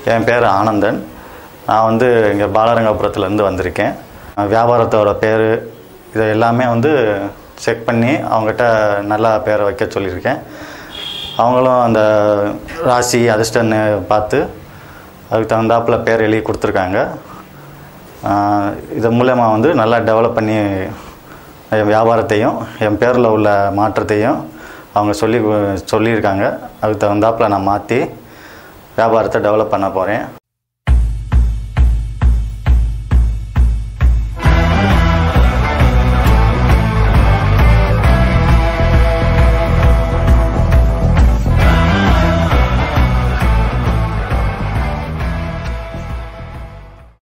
என் பேர் ஆனந்தன். நான் வந்து இங்கே பாலரங்கபுரத்துலேருந்து வந்திருக்கேன். வியாபாரத்தோட பேர் இதை எல்லாமே வந்து செக் பண்ணி அவங்ககிட்ட நல்லா பேரை வைக்க சொல்லியிருக்கேன். அவங்களும் அந்த ராசி அதிர்ஷ்டன்னு பார்த்து அதுக்கு தகுந்தாப்பில் பேர் எழுதி கொடுத்துருக்காங்க. இது மூலமாக வந்து நல்லா டெவலப் பண்ணி என் வியாபாரத்தையும் என் பேரில் உள்ள மாற்றத்தையும் அவங்க சொல்லியிருக்காங்க. அதுக்கு தகுந்தாப்பில் நான் மாற்றி வியாபாரத்தை டெவலப் பண்ண போகிறேன்.